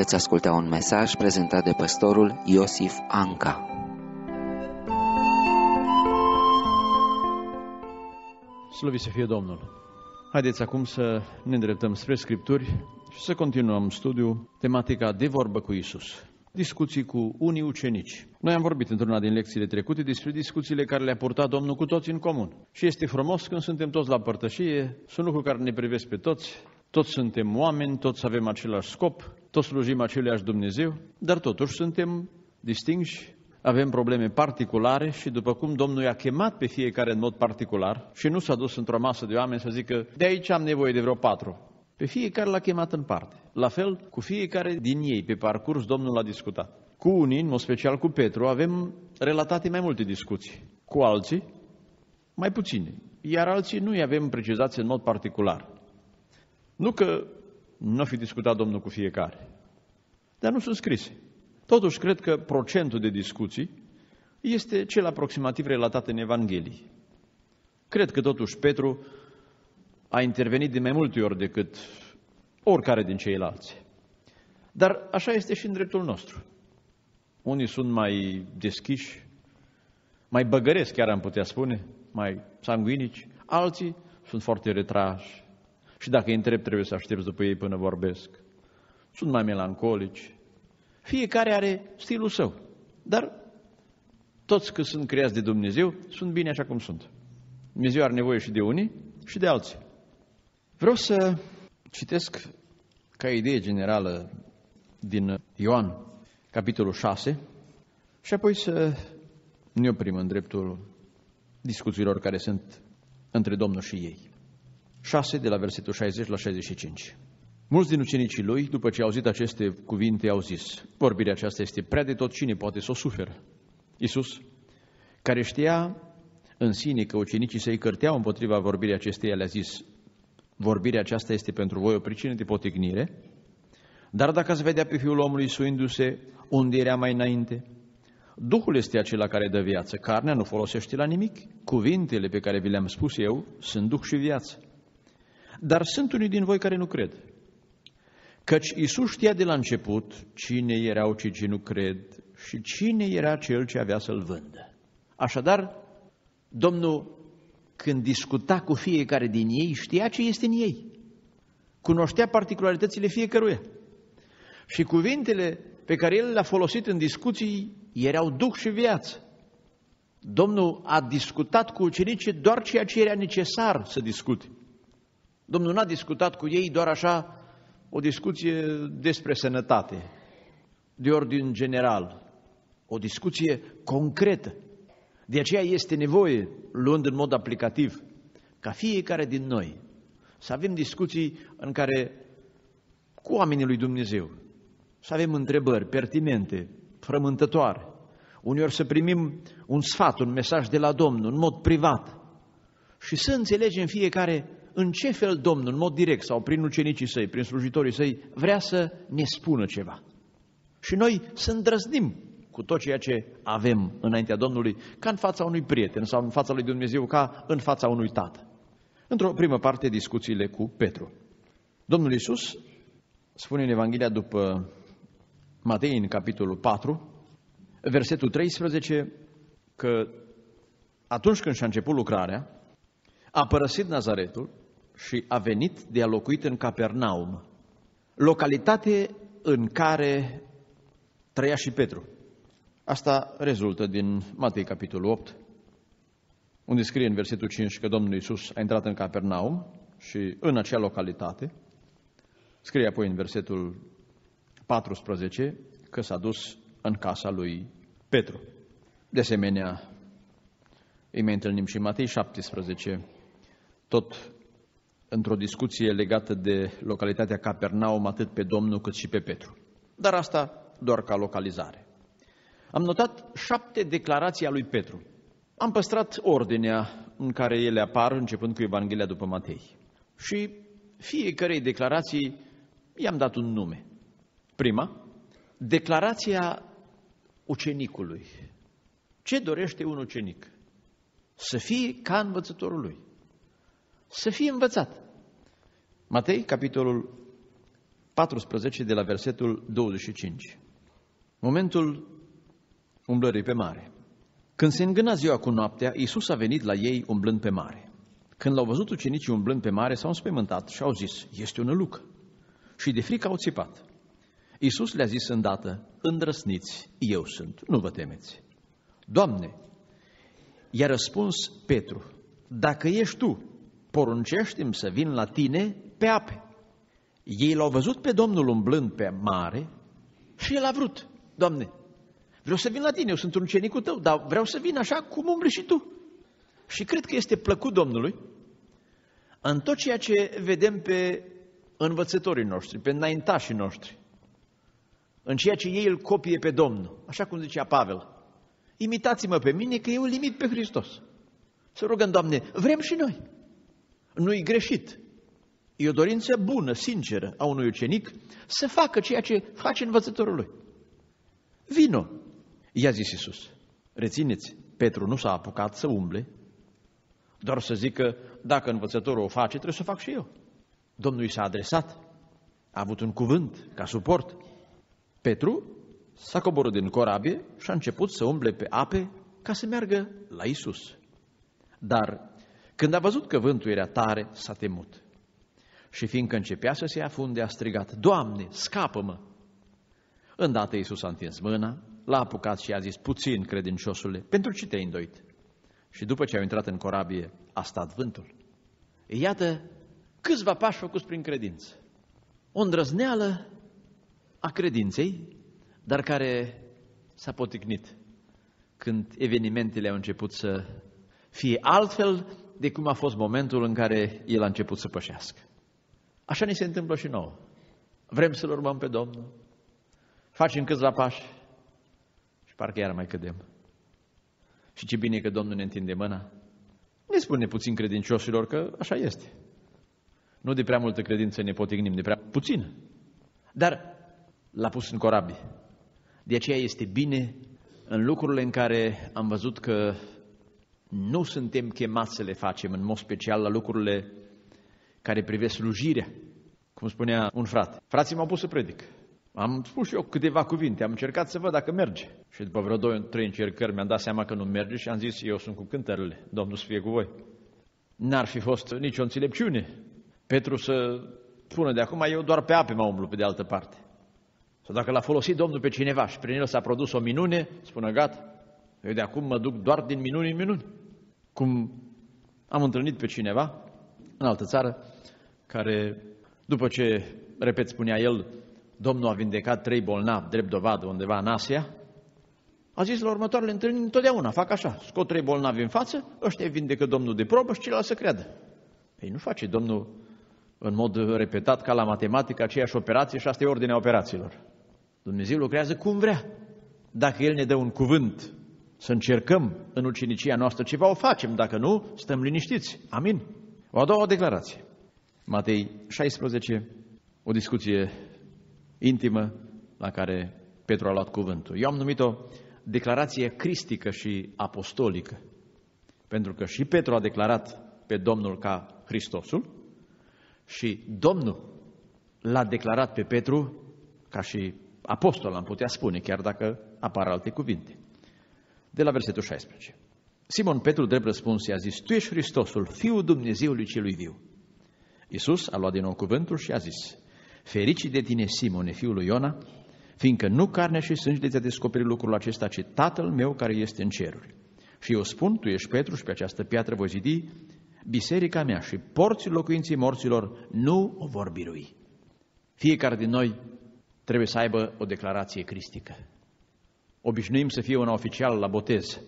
Veți asculta un mesaj prezentat de pastorul Iosif Anca. Slăvit să fie Domnul! Haideți acum să ne îndreptăm spre Scripturi și să continuăm studiul tematica de vorbă cu Iisus. Discuții cu unii ucenici. Noi am vorbit într-una din lecțiile trecute despre discuțiile care le-a purtat Domnul cu toți în comun. Și este frumos când suntem toți la părtășie, sunt lucruri care ne privesc pe toți, toți suntem oameni, toți avem același scop, toți slujim aceluiași Dumnezeu, dar totuși suntem distinși, avem probleme particulare și după cum Domnul i-a chemat pe fiecare în mod particular și nu s-a dus într-o masă de oameni să zică de aici am nevoie de vreo 4. Pe fiecare l-a chemat în parte. La fel, cu fiecare din ei, pe parcurs, Domnul l-a discutat. Cu unii, în mod special cu Petru, avem relatate mai multe discuții. Cu alții, mai puține. Iar alții nu îi avem precizați în mod particular. Nu că nu fi discutat Domnul cu fiecare, dar nu sunt scrise. Totuși, cred că procentul de discuții este cel aproximativ relatat în Evanghelii. Cred că totuși Petru a intervenit de mai multe ori decât oricare din ceilalți. Dar așa este și în dreptul nostru. Unii sunt mai deschiși, mai băgăresc, chiar am putea spune, mai sanguinici, alții sunt foarte retrași. Și dacă îi întreb, trebuie să aștepți după ei până vorbesc. Sunt mai melancolici. Fiecare are stilul său. Dar toți că sunt creați de Dumnezeu, sunt bine așa cum sunt. Dumnezeu are nevoie și de unii și de alții. Vreau să citesc ca idee generală din Ioan, capitolul 6, și apoi să ne oprim în dreptul discuțiilor care sunt între Domnul și ei. 6, de la versetul 60 la 65. Mulți din ucenicii lui, după ce au auzit aceste cuvinte, au zis: vorbirea aceasta este prea de tot, cine poate să o suferă? Iisus, care știa în sine că ucenicii săi cărteau împotriva vorbirii acesteia, le-a zis: vorbirea aceasta este pentru voi o pricină de potignire, dar dacă ați vedea pe Fiul omului suindu-se unde era mai înainte, Duhul este acela care dă viață, carnea nu folosește la nimic, cuvintele pe care vi le-am spus eu sunt Duh și viață. Dar sunt unii din voi care nu cred, căci Iisus știa de la început cine erau cei ce nu cred și cine era cel ce avea să-l vândă. Așadar, Domnul, când discuta cu fiecare din ei, știa ce este în ei. Cunoștea particularitățile fiecăruia. Și cuvintele pe care El le-a folosit în discuții erau Duh și viață. Domnul a discutat cu ucenicii doar ceea ce era necesar să discute. Domnul n-a discutat cu ei doar așa o discuție despre sănătate, de ordin general, o discuție concretă. De aceea este nevoie, luând în mod aplicativ, ca fiecare din noi să avem discuții în care, cu oamenii lui Dumnezeu, să avem întrebări pertinente, frământătoare, uneori să primim un sfat, un mesaj de la Domnul, în mod privat, și să înțelegem fiecare în ce fel Domnul, în mod direct sau prin ucenicii săi, prin slujitorii săi, vrea să ne spună ceva. Și noi să îndrăznim cu tot ceea ce avem înaintea Domnului, ca în fața unui prieten sau în fața lui Dumnezeu, ca în fața unui tată. Într-o primă parte, discuțiile cu Petru. Domnul Iisus spune în Evanghelia după Matei, în capitolul 4, versetul 13, că atunci când și-a început lucrarea, a părăsit Nazaretul și a venit de a locuit în Capernaum, localitate în care trăia și Petru. Asta rezultă din Matei, capitolul 8, unde scrie în versetul 5 că Domnul Iisus a intrat în Capernaum și în acea localitate. Scrie apoi în versetul 14 că s-a dus în casa lui Petru. De asemenea, îi mai întâlnim și Matei 17, tot într-o discuție legată de localitatea Capernaum, atât pe Domnul cât și pe Petru. Dar asta doar ca localizare. Am notat 7 declarații a lui Petru. Am păstrat ordinea în care ele apar, începând cu Evanghelia după Matei. Și fiecarei declarații i-am dat un nume. Prima, declarația ucenicului. Ce dorește un ucenic? Să fie ca învățătorul lui. Să fie învățat. Matei, capitolul 14 de la versetul 25. Momentul umblării pe mare. Când se îngâna ziua cu noaptea, Iisus a venit la ei umblând pe mare. Când l-au văzut ucenicii umblând pe mare, s-au înspăimântat și au zis, este o nălucă. Și de frică au țipat. Iisus le-a zis îndată, îndrăsniți, eu sunt, nu vă temeți. Doamne, i-a răspuns Petru, dacă ești tu, poruncește-mi să vin la tine pe ape. Ei l-au văzut pe Domnul umblând pe mare și el a vrut, Doamne, vreau să vin la tine, eu sunt un ucenicul tău, dar vreau să vin așa cum umbli și tu. Și cred că este plăcut Domnului în tot ceea ce vedem pe învățătorii noștri, pe înaintașii noștri, în ceea ce ei îl copie pe Domnul, așa cum zicea Pavel. Imitați-mă pe mine că eu îl imit pe Hristos. Să rugăm, Doamne, vrem și noi. Nu-i greșit. E o dorință bună, sinceră a unui ucenic să facă ceea ce face învățătorul lui. Vino, i-a zis Iisus. Rețineți, Petru nu s-a apucat să umble, doar să zică, dacă învățătorul o face, trebuie să o fac și eu. Domnul i s-a adresat, a avut un cuvânt ca suport. Petru s-a coborât din corabie și a început să umble pe ape ca să meargă la Iisus. Dar când a văzut că vântul era tare, s-a temut. Și fiindcă începea să se afunde, a strigat, Doamne, scapă-mă! Îndată Iisus a întins mâna, l-a apucat și a zis, puțin, credinciosule, pentru ce te-ai îndoit? Și după ce au intrat în corabie, a stat vântul. Iată câțiva pași făcuți prin credință. O îndrăzneală a credinței, dar care s-a poticnit când evenimentele au început să fie altfel de cum a fost momentul în care el a început să pășească. Așa ni se întâmplă și nouă. Vrem să-L urmăm pe Domnul, facem câțiva pași și parcă iar mai cădem. Și ce bine că Domnul ne întinde mâna. Ne spune puțin credincioșilor că așa este. Nu de prea multă credință ne potignim, de prea puțină. Dar l-a pus în corabie. De aceea este bine în lucrurile în care am văzut că nu suntem chemați să le facem, în mod special la lucrurile care privesc slujirea. Cum spunea un frate. Frații m-au pus să predic. Am spus și eu câteva cuvinte, am încercat să văd dacă merge. Și după vreo 2-3 încercări mi-am dat seama că nu merge și am zis, eu sunt cu cântările, Domnul să fie cu voi. N-ar fi fost nicio înțelepciune Petru să spună de acum, eu doar pe ape mă umblu pe de altă parte. Sau dacă l-a folosit Domnul pe cineva și prin el s-a produs o minune, spună gata, eu de acum mă duc doar din minuni în minuni. Cum am întâlnit pe cineva în altă țară, care după ce, repet, spunea el, Domnul a vindecat 3 bolnavi, drept dovadă, undeva în Asia, a zis la următoarele întâlniri, întotdeauna fac așa, scot 3 bolnavi în față, ăștia vindecă Domnul de probă și ceilalți să creadă. Ei, nu face Domnul în mod repetat ca la matematică aceeași operație și asta e ordinea operațiilor. Dumnezeu lucrează cum vrea. Dacă El ne dă un cuvânt să încercăm în ucenicia noastră ceva, o facem, dacă nu, stăm liniștiți. Amin. O a doua declarație. Matei 16, o discuție intimă la care Petru a luat cuvântul. Eu am numit-o declarație cristică și apostolică, pentru că și Petru a declarat pe Domnul ca Hristosul și Domnul l-a declarat pe Petru ca și apostol, am putea spune, chiar dacă apar alte cuvinte. De la versetul 16. Simon Petru, drept răspuns, i-a zis, tu ești Hristosul, Fiul Dumnezeului celui viu. Iisus a luat din nou cuvântul și a zis, fericit de tine, Simone, fiul lui Iona, fiindcă nu carne și sânge ți-a descoperit lucrul acesta, ci Tatăl meu care este în ceruri. Și eu spun, tu ești Petru și pe această piatră voi zidi biserica mea și porții locuinței morților nu o vor birui. Fiecare din noi trebuie să aibă o declarație cristică. Obișnuim să fie una oficială la botez,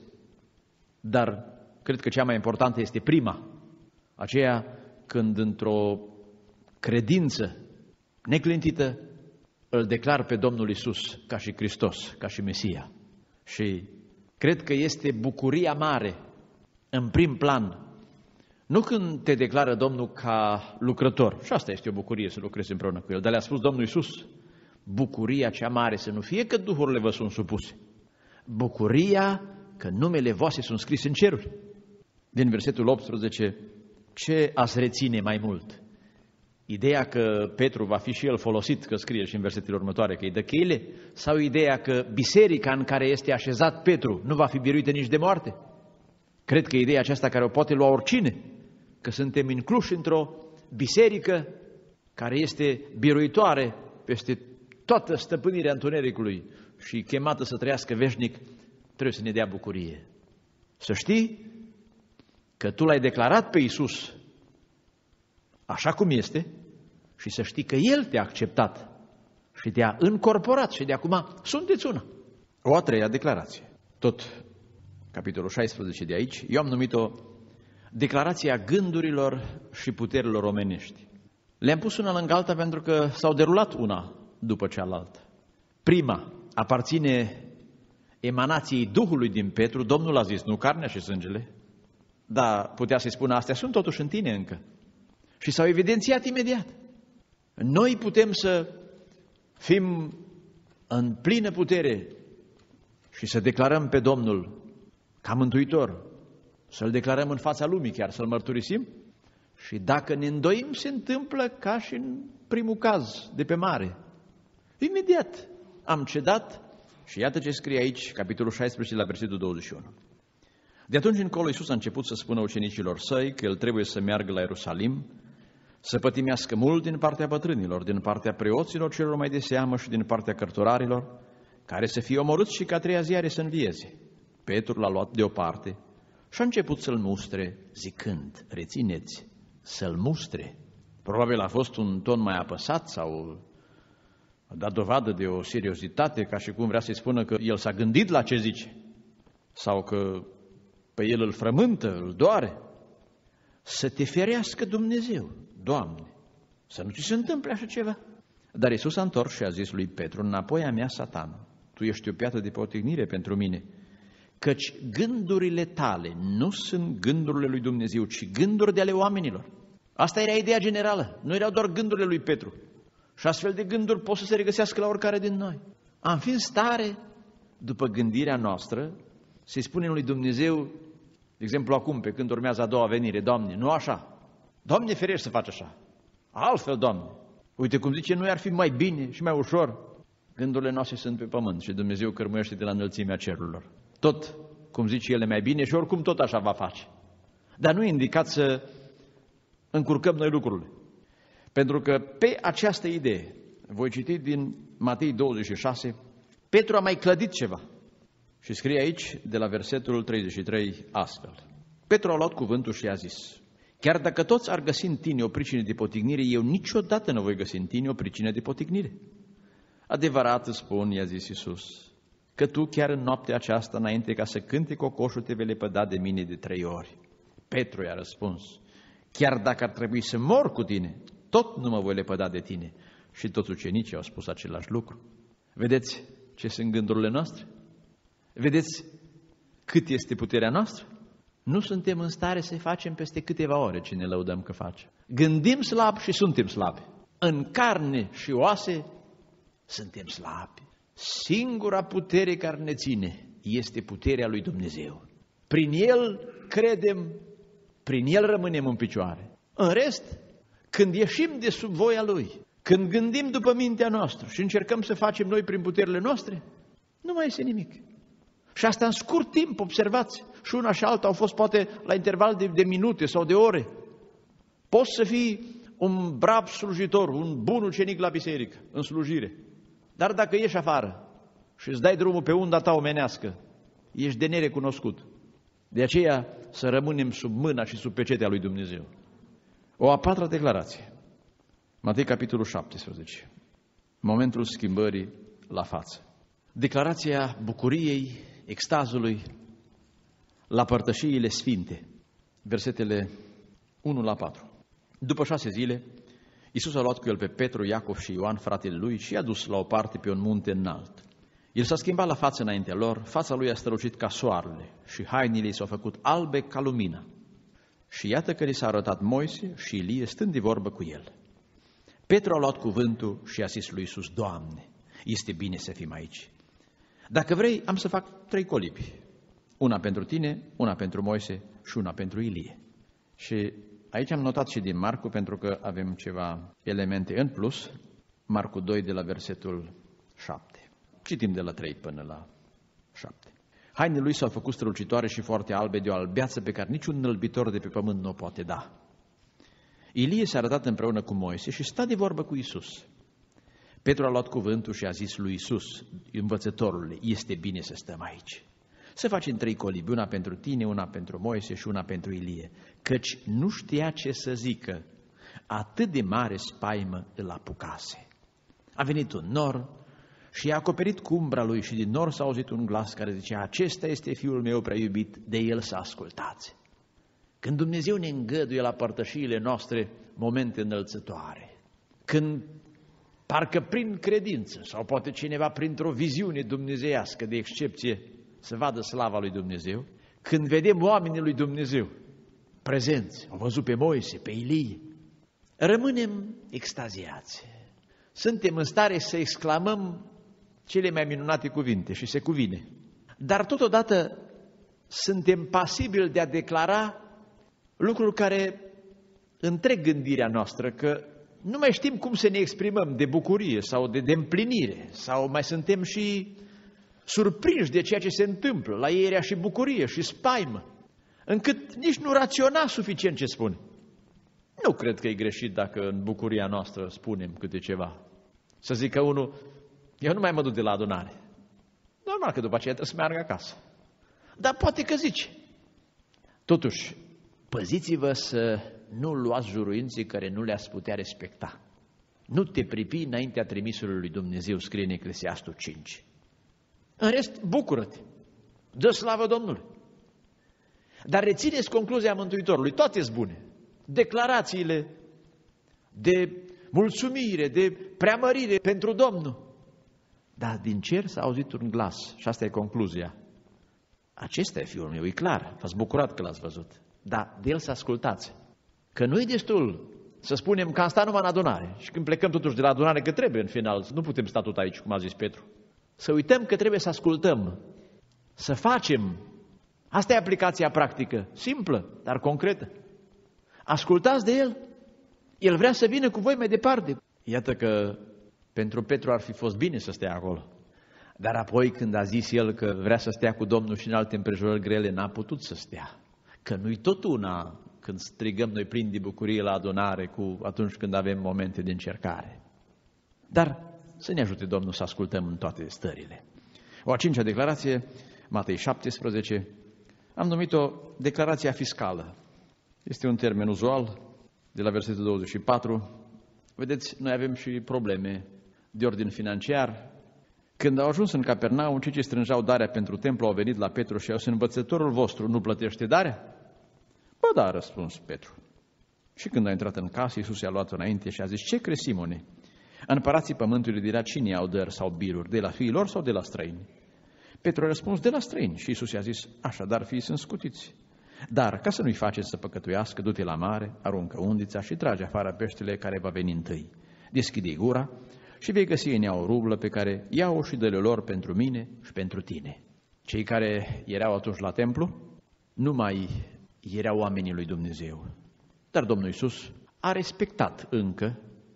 dar cred că cea mai importantă este prima, aceea când într-o credință neclintită îl declar pe Domnul Iisus ca și Hristos, ca și Mesia. Și cred că este bucuria mare în prim plan, nu când te declară Domnul ca lucrător, și asta este o bucurie să lucrezi împreună cu El, dar le-a spus Domnul Iisus, bucuria cea mare să nu fie că duhurile vă sunt supuse, bucuria că numele voastre sunt scrise în ceruri. Din versetul 18, ce ați reține mai mult? Ideea că Petru va fi și el folosit, că scrie și în versetele următoare că îi dă cheile, sau ideea că biserica în care este așezat Petru nu va fi biruită nici de moarte? Cred că ideea aceasta care o poate lua oricine, că suntem incluși într-o biserică care este biruitoare peste toată stăpânirea întunericului și chemată să trăiască veșnic, trebuie să ne dea bucurie. Să știi că tu l-ai declarat pe Iisus așa cum este și să știi că El te-a acceptat și te-a încorporat și de acum sunteți una. O a treia declarație, tot capitolul 16 de aici, eu am numit-o declarația gândurilor și puterilor omenești. Le-am pus una lângă alta pentru că s-au derulat una după cealaltă. Prima aparține emanației Duhului din Petru. Domnul a zis, nu carnea și sângele, dar putea să-i spună, astea sunt totuși în tine încă. Și s-au evidențiat imediat. Noi putem să fim în plină putere și să declarăm pe Domnul ca mântuitor, să-L declarăm în fața lumii chiar, să-L mărturisim. Și dacă ne îndoim, se întâmplă ca și în primul caz de pe mare. Imediat am cedat și iată ce scrie aici, capitolul 16, la versetul 21. De atunci încolo Iisus a început să spună ucenicilor săi că El trebuie să meargă la Ierusalim, să pătimească mult din partea bătrânilor, din partea preoților celor mai de seamă și din partea cărturarilor, care să fie omorâți și ca a treia zi să învieze. Petru l-a luat deoparte și a început să-l mustre, zicând, rețineți, să-l mustre. Probabil a fost un ton mai apăsat sau a dat dovadă de o seriozitate, ca și cum vrea să-i spună că el s-a gândit la ce zice, sau că pe el îl frământă, îl doare. Să te ferească Dumnezeu, Doamne, să nu ți se întâmple așa ceva. Dar Iisus a întors și a zis lui Petru, înapoi a mea, Satan, tu ești o piatră de potignire pentru mine, căci gândurile tale nu sunt gândurile lui Dumnezeu, ci gânduri de ale oamenilor. Asta era ideea generală, nu erau doar gândurile lui Petru. Și astfel de gânduri pot să se regăsească la oricare din noi. Am fi în stare, după gândirea noastră, să-i spunem lui Dumnezeu, de exemplu acum, pe când urmează a doua venire, Doamne, nu așa, Doamne ferești să faci așa, altfel, Doamne, uite cum zice, nu ar fi mai bine și mai ușor. Gândurile noastre sunt pe pământ și Dumnezeu cărmuiește de la înălțimea cerurilor. Tot, cum zice ele, mai bine și oricum tot așa va face. Dar nu e indicat să încurcăm noi lucrurile. Pentru că pe această idee, voi citi din Matei 26, Petru a mai clădit ceva. Și scrie aici, de la versetul 33, astfel. Petru a luat cuvântul și a zis, chiar dacă toți ar găsi în tine o pricină de potignire, eu niciodată nu voi găsi în tine o pricină de potignire. Adevărat îți spun, i-a zis Iisus, că tu chiar în noaptea aceasta, înainte ca să cânte cocoșul, te vei lepăda de mine de 3 ori. Petru i-a răspuns, chiar dacă ar trebui să mor cu tine, tot nu mă voi lepăda de tine. Și toți ucenicii au spus același lucru. Vedeți ce sunt gândurile noastre? Vedeți cât este puterea noastră? Nu suntem în stare să facem peste câteva ore ce ne lăudăm că facem. Gândim slab și suntem slabi. În carne și oase suntem slabi. Singura putere care ne ține este puterea lui Dumnezeu. Prin El credem, prin El rămânem în picioare. În rest, când ieșim de sub voia Lui, când gândim după mintea noastră și încercăm să facem noi prin puterile noastre, nu mai este nimic. Și asta în scurt timp, observați, și una și alta au fost poate la interval de minute sau de ore. Poți să fii un brav slujitor, un bun ucenic la biserică, în slujire. Dar dacă ieși afară și îți dai drumul pe unda ta omenească, ești de nerecunoscut. De aceea să rămânem sub mâna și sub pecetea lui Dumnezeu. O a patra declarație. Matei, capitolul 17. Momentul schimbării la față. Declarația bucuriei, extazului la părtășiile sfinte. Versetele 1 la 4. După 6 zile, Iisus a luat cu el pe Petru, Iacov și Ioan, fratele lui, și i-a dus la o parte pe un munte înalt. El s-a schimbat la față înaintea lor, fața lui a strălucit ca soarele și hainele i s-au făcut albe ca lumina. Și iată că li s-a arătat Moise și Ilie stând de vorbă cu el. Petru a luat cuvântul și a zis lui Iisus, Doamne, este bine să fim aici. Dacă vrei, am să fac 3 colibi. Una pentru tine, una pentru Moise și una pentru Ilie. Și Aici am notat și din Marcu, pentru că avem ceva elemente în plus. Marcu 2 de la versetul 7. Citim de la 3 până la 7. Hainele lui s-au făcut strălucitoare și foarte albe, de o albeață pe care niciun înălbitor de pe pământ nu o poate da. Ilie s-a arătat împreună cu Moise și sta de vorbă cu Iisus. Petru a luat cuvântul și a zis lui Iisus, învățătorule, este bine să stăm aici. Să facem 3 colibi, una pentru tine, una pentru Moise și una pentru Ilie, căci nu știa ce să zică, atât de mare spaimă îl apucase. A venit un nor și i-a acoperit cu umbra lui și din nor s-a auzit un glas care zicea, acesta este Fiul meu prea iubit, de el să ascultați. Când Dumnezeu ne îngăduie la părtășiile noastre momente înălțătoare, când parcă prin credință sau poate cineva printr-o viziune dumnezeiască de excepție să vadă slava lui Dumnezeu, când vedem oamenii lui Dumnezeu prezenți, au văzut pe Moise, pe Ilie, rămânem extaziați. Suntem în stare să exclamăm cele mai minunate cuvinte și se cuvine. Dar totodată suntem pasibili de a declara lucruri care întreg gândirea noastră, că nu mai știm cum să ne exprimăm de bucurie sau de împlinire, sau mai suntem și surprinși de ceea ce se întâmplă. La ei era și bucurie și spaimă, încât nici nu raționa suficient ce spune. Nu cred că e greșit dacă în bucuria noastră spunem câte ceva. Să zică unul, eu nu mai mă duc de la adunare. Normal că după aceea trebuie să meargă acasă. Dar poate că zici. Totuși, păziți-vă să nu luați juruinții care nu le-ați putea respecta. Nu te pripi înaintea trimisului lui Dumnezeu, scrie în Eclesiastul 5. În rest, bucură-te, dă slavă Domnului. Dar rețineți concluzia Mântuitorului, toate sunt bune. Declarațiile de mulțumire, de preamărire pentru Domnul. Dar din cer s-a auzit un glas și asta e concluzia. Acesta e Fiul meu, e clar, v-ați bucurat că l-ați văzut. Dar de el să ascultați. Că nu e destul să spunem că am stat numai în adunare și când plecăm totuși de la adunare, că trebuie în final, nu putem sta tot aici, cum a zis Petru. Să uităm că trebuie să ascultăm, să facem. Asta e aplicația practică, simplă, dar concretă. Ascultați de el, el vrea să vină cu voi mai departe. Iată că pentru Petru ar fi fost bine să stea acolo. Dar apoi când a zis el că vrea să stea cu Domnul și în alte împrejurări grele, n-a putut să stea. Că nu-i tot una când strigăm noi plini de bucurie la adunare cu atunci când avem momente de încercare. Dar să ne ajute Domnul să ascultăm în toate stările. O a 5-a declarație, Matei 17, am numit-o declarația fiscală. Este un termen uzual, de la versetul 24. Vedeți, noi avem și probleme de ordin financiar. Când au ajuns în Capernaum, cei ce strângeau darea pentru templu au venit la Petru și au zis, învățătorul vostru nu plătește darea? Bă, da, a răspuns Petru. Și când a intrat în casă, Iisus i-a luat înainte și a zis, ce crezi, Simone? Împărații pământului dirá, cine au dări sau biruri, de la fiii lor sau de la străini? Petru a răspuns, de la străini. Și Iisus i-a zis, așadar fiii sunt scutiți. Dar, ca să nu-i faceți să păcătuiască, du-te la mare, aruncă undița și trage afară peștele care va veni întâi. Deschide-i gura și vei găsi în ea o rublă pe care ia-o și dă-le lor pentru mine și pentru tine. Cei care erau atunci la templu nu mai erau oamenii lui Dumnezeu. Dar Domnul Iisus a respectat încă,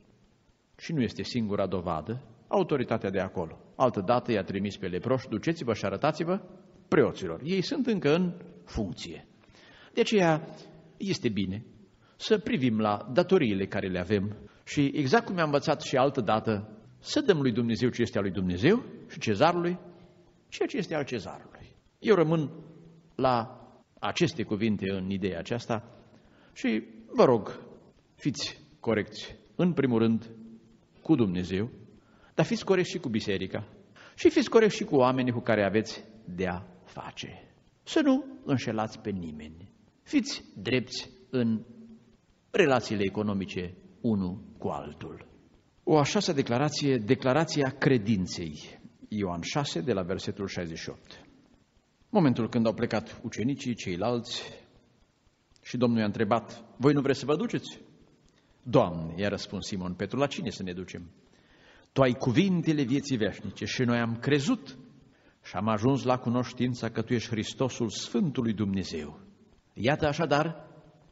și nu este singura dovadă, autoritatea de acolo. Altădată i-a trimis pe leproși, duceți-vă și arătați-vă preoților. Ei sunt încă în funcție. De aceea este bine să privim la datoriile care le avem și exact cum am învățat și altădată, să dăm lui Dumnezeu ce este al lui Dumnezeu și cezarului ceea ce este al cezarului. Eu rămân la aceste cuvinte în ideea aceasta și vă rog, fiți corecți, în primul rând, cu Dumnezeu, dar fiți corecți și cu biserica și fiți corecți și cu oamenii cu care aveți de-a face. Să nu înșelați pe nimeni. Fiți drepți în relațiile economice unul cu altul. O a 6-a declarație, declarația credinței. Ioan 6, de la versetul 68. Momentul când au plecat ucenicii, ceilalți, și Domnul i-a întrebat, voi nu vreți să vă duceți? Doamne, i-a răspuns Simon Petru, la cine să ne ducem? Tu ai cuvintele vieții veșnice și noi am crezut și am ajuns la cunoștința că Tu ești Hristosul Sfântului Dumnezeu. Iată așadar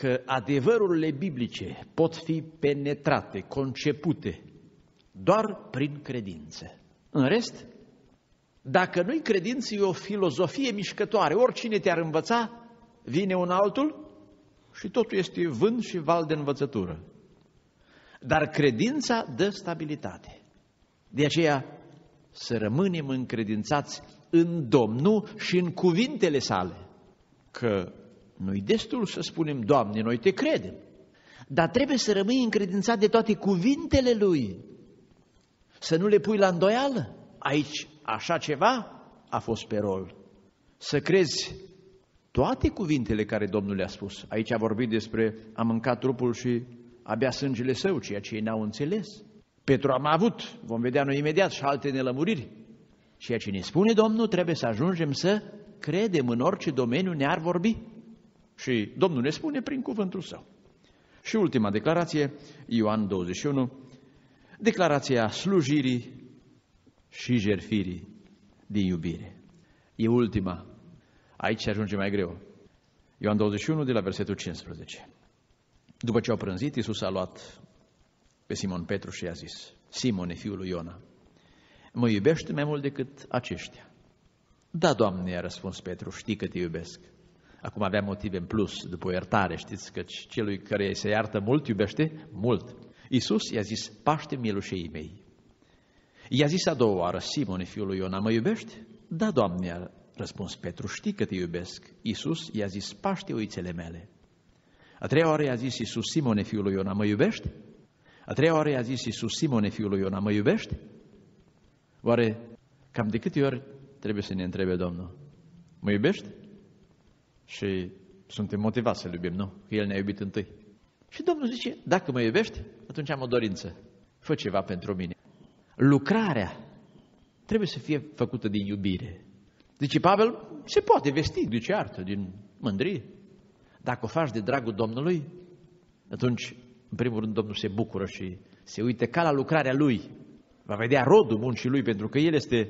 că adevărurile biblice pot fi penetrate, concepute doar prin credință. În rest, dacă nu-i credință, e o filozofie mișcătoare. Oricine te-ar învăța, vine un altul și totul este vânt și val de învățătură. Dar credința dă stabilitate. De aceea să rămânem încredințați în Domnul și în cuvintele sale. Că nu-i destul să spunem, Doamne, noi te credem, dar trebuie să rămâi încredințat de toate cuvintele Lui. Să nu le pui la îndoială. Aici așa ceva a fost pe rol. Să crezi toate cuvintele care Domnul le-a spus. Aici a vorbit despre a mâncat trupul și a bea sângele său, ceea ce ei n-au înțeles. Petru am avut, vom vedea noi imediat, și alte nelămuriri. Ceea ce ne spune Domnul, trebuie să ajungem să credem în orice domeniu ne-ar vorbi. Și Domnul ne spune prin cuvântul Său. Și ultima declarație, Ioan 21, declarația slujirii și jertfirii din iubire. E ultima. Aici ajunge mai greu. Ioan 21, de la versetul 15. După ce au prânzit, Iisus a luat pe Simon Petru și i-a zis, Simone, fiul lui Iona, mă iubești mai mult decât aceștia? Da, Doamne, i-a răspuns Petru, știi că te iubesc. Acum avea motive în plus, după iertare, știți că celui care se iartă mult, iubește mult. Iisus i-a zis, paște mielușeii mei. I-a zis a doua oară, Simone, fiul lui Iona, mă iubești? Da, Doamne, i-a răspuns Petru, știi că te iubesc. Iisus i-a zis, paște oițele mele. A treia oară i-a zis Iisus, Simone, fiul lui Iona, mă iubești? A treia oară i-a zis Iisus, Simone, fiul lui Iona, mă iubești? Oare cam de câte ori trebuie să ne întrebe Domnul? Mă iubești? Și suntem motivați să-L iubim, nu? Că El ne-a iubit întâi. Și Domnul zice, dacă mă iubești, atunci am o dorință. Fă ceva pentru mine. Lucrarea trebuie să fie făcută din iubire. Zice Pavel, se poate vesti de ceartă, din mândrie. Dacă o faci de dragul Domnului, atunci, în primul rând, Domnul se bucură și se uită ca la lucrarea Lui. Va vedea rodul muncii Lui, pentru că El este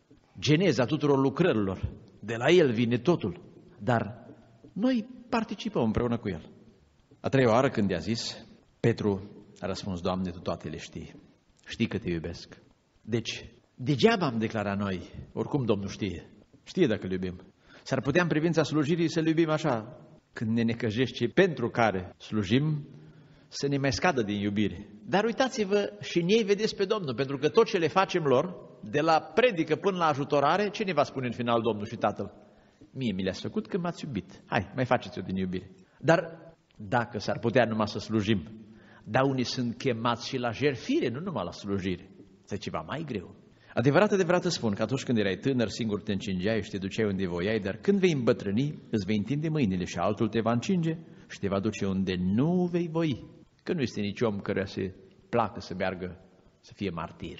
geneza tuturor lucrărilor. De la El vine totul. Dar noi participăm împreună cu El. A treia oară când i-a zis, Petru a răspuns, Doamne, Tu toate le știi. Știi că te iubesc. Deci, degeaba am declarat noi, oricum Domnul știe. Știe dacă îl iubim. S-ar putea în privința slujirii să-L iubim așa, când ne necăjești cei pentru care slujim, să ne mai scadă din iubire. Dar uitați-vă și în ei vedeți pe Domnul, pentru că tot ce le facem lor, de la predică până la ajutorare, ce ne va spune în final Domnul și Tatăl? Mie mi le-ați făcut că m-ați iubit. Hai, mai faceți-o din iubire. Dar dacă s-ar putea numai să slujim, dar unii sunt chemați și la jertfire, nu numai la slujire. Este ceva mai greu. Adevărat spun că atunci când erai tânăr, singur te încingeai și te duceai unde voiai, dar când vei îmbătrâni, îți vei întinde mâinile și altul te va încinge și te va duce unde nu vei voi. Că nu este nici om căruia se placă să meargă să fie martir.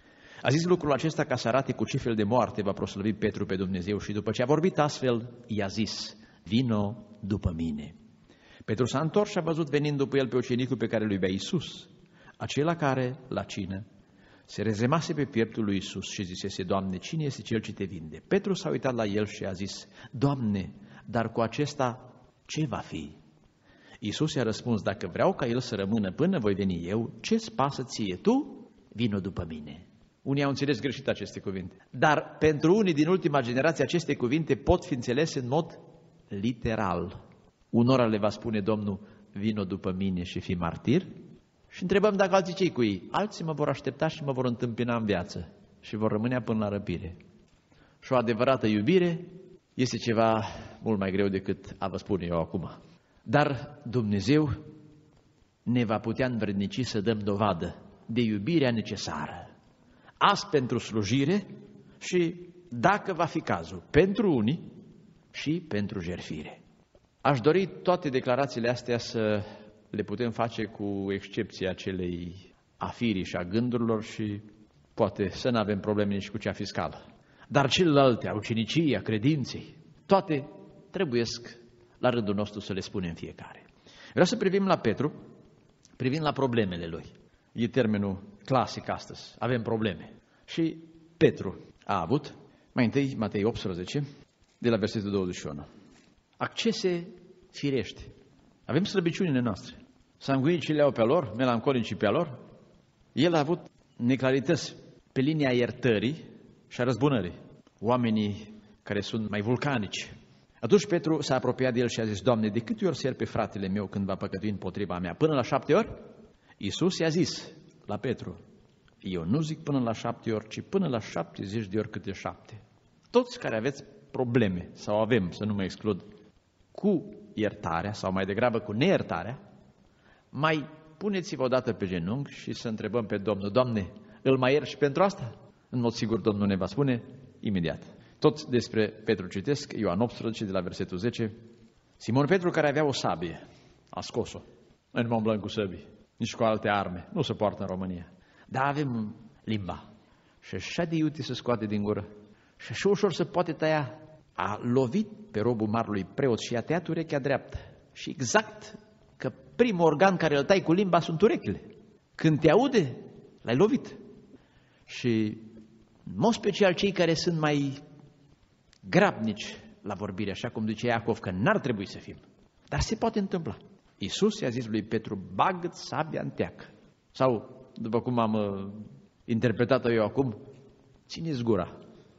A zis lucrul acesta ca să arate cu ce fel de moarte va proslăvi Petru pe Dumnezeu și după ce a vorbit astfel, i-a zis, vino după mine. Petru s-a întors și a văzut venind după el pe ucenicul pe care îl iubea Iisus, acela care, la cină, se rezemase pe pieptul lui Iisus și zisese, Doamne, cine este cel ce te vinde? Petru s-a uitat la el și a zis, Doamne, dar cu acesta ce va fi? Iisus i-a răspuns, dacă vreau ca el să rămână până voi veni eu, ce-ți pasă ție? Tu vino după mine. Unii au înțeles greșit aceste cuvinte. Dar pentru unii din ultima generație aceste cuvinte pot fi înțelese în mod literal. Unora le va spune Domnul, vino după mine și fii martir. Și întrebăm dacă alții ce-i cu ei. Alții mă vor aștepta și mă vor întâmpina în viață și vor rămâne până la răpire. Și o adevărată iubire este ceva mult mai greu decât a vă spune eu acum. Dar Dumnezeu ne va putea învrednici să dăm dovadă de iubirea necesară. Azi pentru slujire și, dacă va fi cazul, pentru unii și pentru jertfire. Aș dori toate declarațiile astea să le putem face cu excepția celei a firii și a gândurilor și poate să nu avem probleme nici cu cea fiscală. Dar celelalte, a uceniciei, a credinței, toate trebuiesc la rândul nostru să le spunem fiecare. Vreau să privim la Petru, privind la problemele lui. E termenul clasic astăzi. Avem probleme. Și Petru a avut, mai întâi, Matei 18, de la versetul 21. Accese firești Avem slăbiciunile noastre. Sanguinicii le-au pe lor, melancolicii pe lor. El a avut neclarități pe linia iertării și a răzbunării. Oamenii care sunt mai vulcanici. Atunci Petru s-a apropiat de el și a zis: Doamne, de câte ori ser pe fratele meu când va păcătui împotriva mea? Până la 7 ori? Iisus i-a zis la Petru: eu nu zic până la 7 ori, ci până la 70 de ori câte 7. Toți care aveți probleme, sau avem, să nu mă exclud, cu iertarea, sau mai degrabă cu neiertarea, mai puneți-vă odată pe genunchi și să întrebăm pe Domnul: Doamne, îl mai ierți și pentru asta? În mod sigur Domnul ne va spune imediat. Tot despre Petru citesc, Ioan 18, de la versetul 10. Simon Petru, care avea o sabie, a scos-o. Noi nu mă umblăm cu săbii, nici cu alte arme, nu se poartă în România. Dar avem limba. Și așa de iute se scoate din gură. Și așa ușor se poate tăia. A lovit pe robul marelui preot și i-a tăiat urechea dreaptă. Și exact că primul organ care îl tai cu limba sunt urechile. Când te aude, l-ai lovit. Și în mod special cei care sunt mai grabnici la vorbire, așa cum zice Iacov, că n-ar trebui să fim. Dar se poate întâmpla. Iisus i-a zis lui Petru: bagă-ți sabia în teacă. Sau, după cum am interpretat-o eu acum, țineți gura.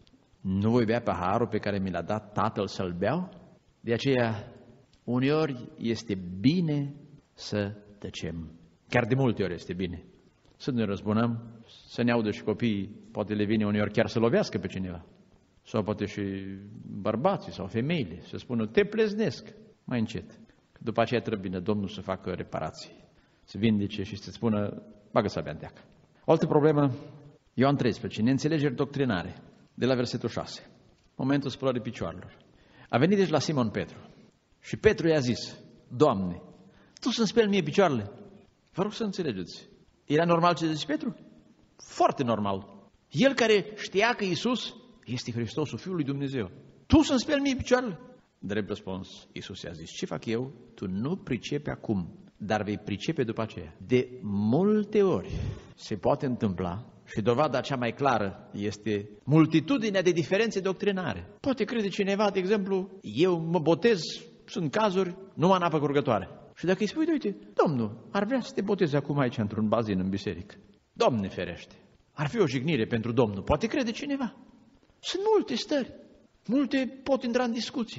Nu voi bea paharul pe care mi l-a dat Tatăl să-l beau? De aceea, uneori este bine să tăcem. Chiar de multe ori este bine să ne răzbunăm, să ne audă și copiii, poate le vine uneori chiar să lovească pe cineva. Sau poate și bărbații sau femeile să spună: te pleznesc, mai încet. După aceea trebuie Domnul să facă reparații, să vindece și să spună: bagă sabia în teacă. O altă problemă, Ioan 13, neînțelegeri doctrinare, de la versetul 6, momentul spălării picioarelor. A venit deci la Simon Petru și Petru i-a zis: Doamne, Tu să-mi speli mie picioarele? Vă rog să înțelegeți. Era normal ce zice Petru? Foarte normal. El care știa că Iisus este Hristosul, Fiul lui Dumnezeu. Tu să-mi speli mie picioarele? Drept răspuns, Iisus i-a zis: ce fac eu? Tu nu pricepi acum, dar vei pricepe după aceea. De multe ori se poate întâmpla, și dovada cea mai clară este multitudinea de diferențe doctrinare. Poate crede cineva, de exemplu, eu mă botez, sunt cazuri, numai în apă curgătoare. Și dacă îi spui: uite, Domnul ar vrea să te botezi acum aici într-un bazin în biserică. Doamne ferește! Ar fi o jignire pentru Domnul. Poate crede cineva. Sunt multe stări. Multe pot intra în discuție.